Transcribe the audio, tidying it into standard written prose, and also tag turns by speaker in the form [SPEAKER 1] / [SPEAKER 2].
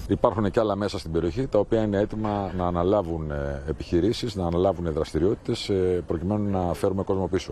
[SPEAKER 1] Υπάρχουν και άλλα μέσα στην περιοχή τα οποία είναι έτοιμα να αναλάβουν επιχειρήσεις, να αναλάβουν δραστηριότητες προκειμένου να φέρουμε κόσμο πίσω.